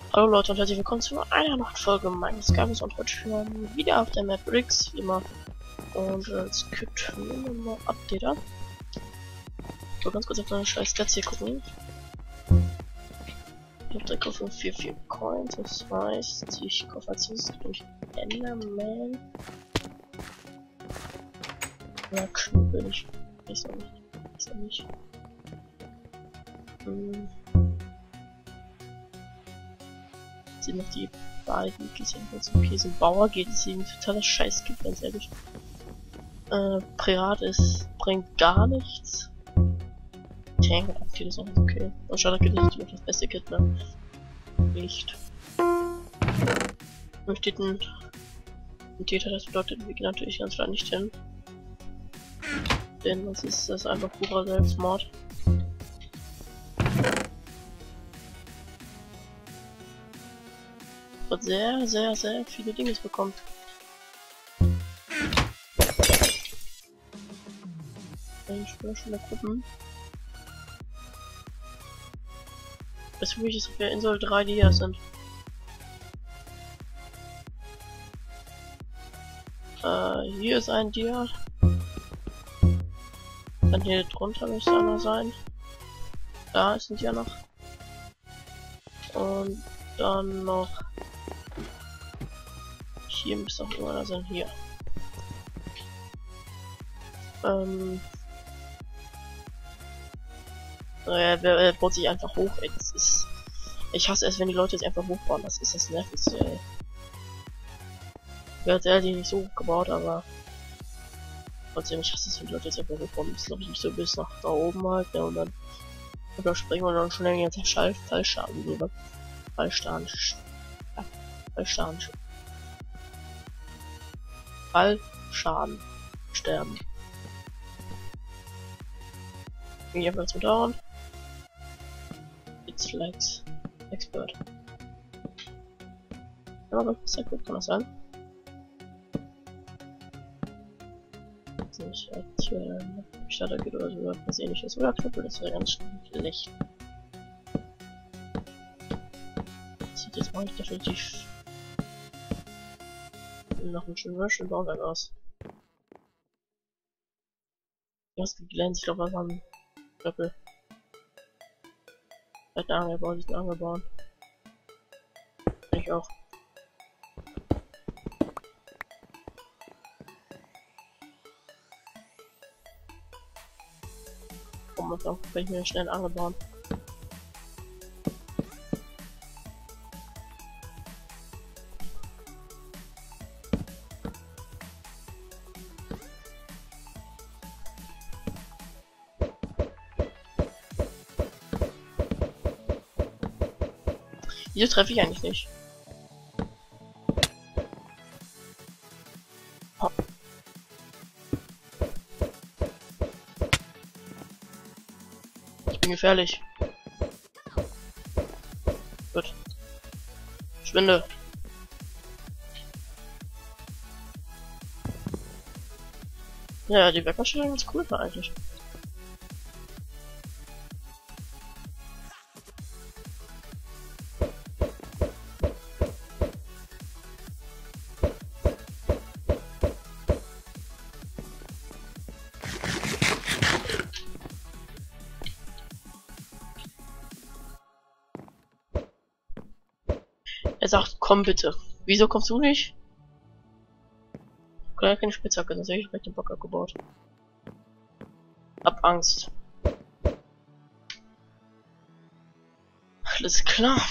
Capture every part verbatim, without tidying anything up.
Hallo Leute und herzlich willkommen zu einer neuen Folge meines Games und heute spielen wir wieder auf der Map Bricks, wie immer. Und jetzt gibt mir mal Update ab. Ich will ganz kurz auf meine scheiß Stats hier gucken. Ich hab direkt auf vier vier Coins, das heißt, ich kaufe als erstes durch Enderman. Na, Knüppel, ich weiß noch nicht. Weiß noch nicht. Hm. Sind noch die beiden, die sind jetzt okay, sind Bauer, geht es ihnen totaler Scheiß gibt, ganz ehrlich. Äh, Privat ist, bringt gar nichts. Tank geht es auch nicht okay. Und schade, geht es nicht das beste Kit, ne? Nicht. Da steht ein, ein Täter, das bedeutet, wir gehen natürlich ganz klar nicht hin. Denn das ist das einfach purer Selbstmord. Und sehr, sehr, sehr viele Dinge bekommt. Ich spüre schon der Gruppen. Das für mich ist auf der Insel drei, die hier sind. Äh, hier ist ein Dia. Dann hier drunter müsste einer sein. Da ist ein Dia noch. Und dann noch. Hier müsste auch irgendeiner sein. Hier. Ähm. Naja, wer, wer baut sich einfach hoch, ey. Das ist. Ich hasse es, wenn die Leute sich einfach hochbauen. Das ist das Nervigste, ey. Ich werde ehrlich nicht so hoch gebaut, aber. Trotzdem, ich hasse es, wenn die Leute sich einfach hochbauen. Das glaube ich nicht so bis nach da oben halt, ne? Und dann. Und da springen wir dann schon den ganzen Schall, Fallschaden drüber. Fallschaden. Ja, Fallschaden. Fallschaden. Sterben. Ging einfach zum Dauern. It's likes expert. Ja, aber das ist ja gut, kann das sein? Nicht als äh, Starter geht oder so etwas ähnliches. Oder Knüppel, das wäre ganz schlecht. Sieht jetzt mal nicht definitiv nach einem schönen Rush und Bauwerk aus. Du hast geglänzt, ich glaube, was haben Knüppel. Vielleicht eine Angelbau, die sind angebaut. Ich auch. Komm, dann kann ich mir schnell angebaut. Wieso treffe ich eigentlich nicht? Oh. Ich bin gefährlich. Gut. Schwinde. Ja, die Weckerstellung ist cool eigentlich. Er sagt, komm bitte. Wieso kommst du nicht? Klar, keine Spitzhacke, sonst hätte ich gleich den Bock abgebaut. Hab Angst. Alles klar.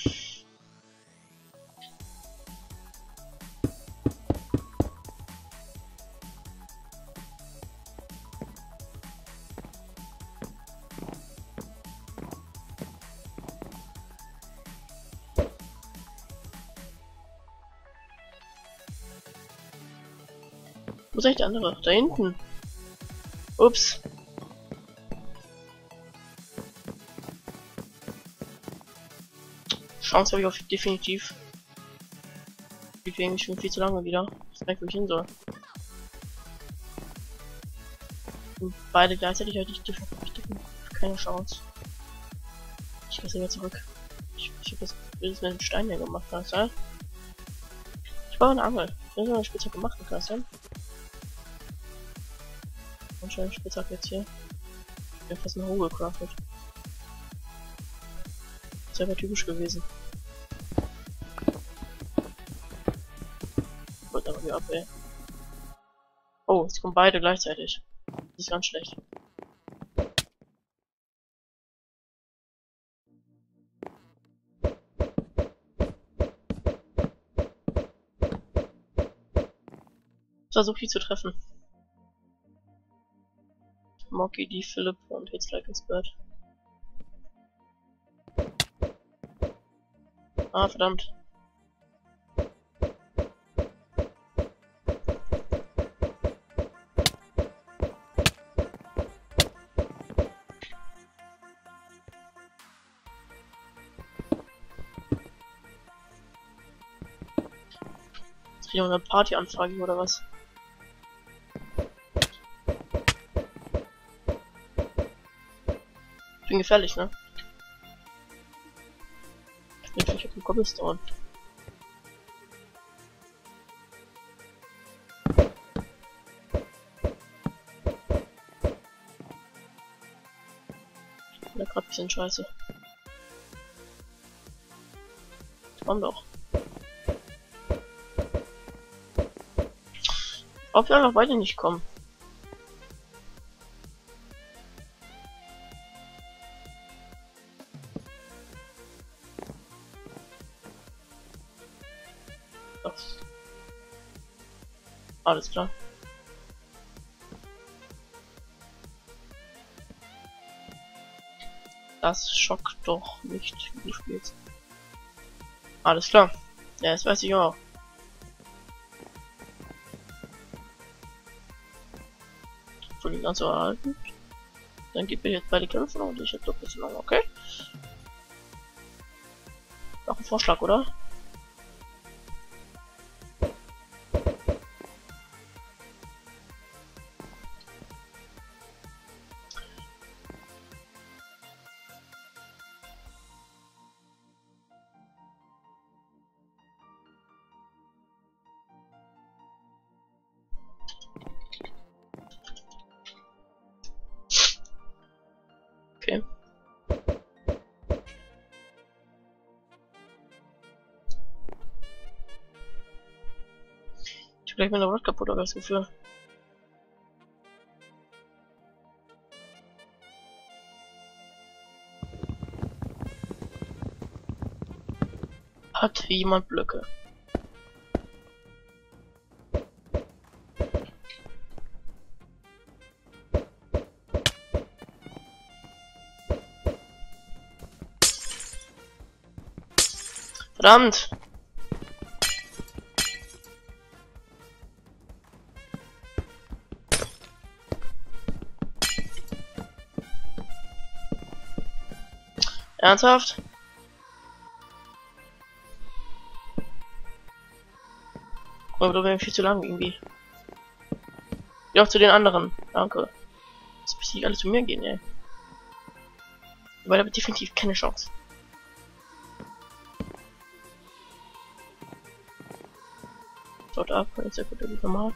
Wo ist eigentlich der andere? Da hinten. Ups. Chance habe ich auf definitiv. Die fehlen mich schon viel zu lange wieder. Ich weiß nicht, wo ich hin soll. Und beide gleichzeitig hatte ich definitiv keine Chance. Ich gehe wieder zurück. Ich, ich hab das Bild mit dem Stein hier gemacht, kann das sein? Ich baue eine Angel. Ich habe eine Spitzhacke gemacht, kann das sein? Und schon eine Spitzhacke jetzt hier. Ich hab fast eine Hole gecraftet. Das wäre typisch gewesen. Ich wollte aber hier ab, ey. Oh, jetzt kommen beide gleichzeitig. Das ist ganz schlecht. Versuche die zu treffen. Mocky, die Philipp und Hits Like Expert. Ah, verdammt. Jetzt kriegen wir eine Party-Anfrage oder was? Ich bin gefährlich, ne? Ich hab einen Cobblestone. Ja, grad ein bisschen scheiße. Komm doch. Ob wir einfach beide nicht kommen. Das. Alles klar. Das schockt doch nicht, wie du spielst. Alles klar. Ja, das weiß ich auch. Für die ganze erhalten. Dann gibt mir jetzt beide Kämpfe und ich hab doch ein bisschen lang, okay? Noch ein Vorschlag, oder? Okay. Ich hab gleich meine Rod kaputt, aber das Gefühl. Hat jemand Blöcke? Verdammt! Ernsthaft? Aber du wärst viel zu lang irgendwie. Geh auch zu den anderen. Danke. Jetzt muss ich alle zu mir gehen, ey. Weil da wird definitiv keine Chance. Dort ab, jetzt ist ja gut, normal.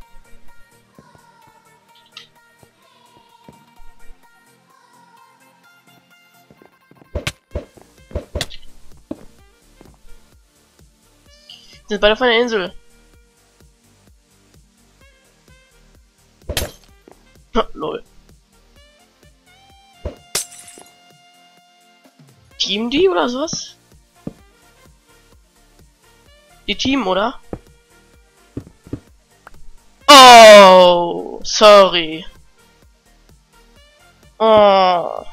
Sind beide von der Insel. Ha, lol. Team die oder sowas? Die Team, oder? Oh, sorry. Oh.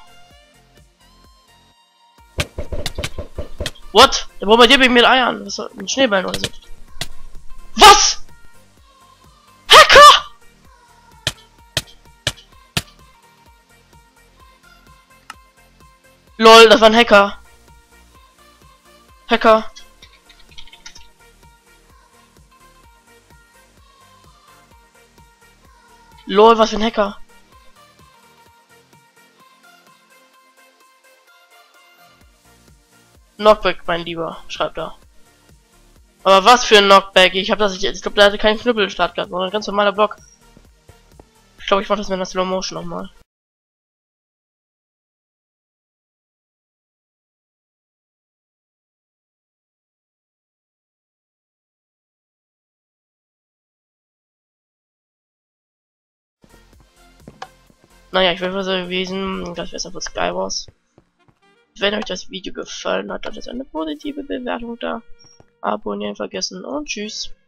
What? Der bombardiert mich mit Eiern. Was soll, mit Schneeballen oder so. Was? Hacker! Lol, das war ein Hacker. Hacker. Lol, was für ein Hacker. Knockback, mein Lieber, schreibt er. Aber was für ein Knockback? Ich habe das, ich, ich glaube, der hatte keinen Knüppelstart gehabt, sondern ein ganz normaler Block. Ich glaube, ich mache das mit einer Slow Motion nochmal. Naja, ich wäre so gewesen, das wäre für Skywars. Wenn euch das Video gefallen hat, dann ist eine positive Bewertung da. Abonnieren vergessen und tschüss.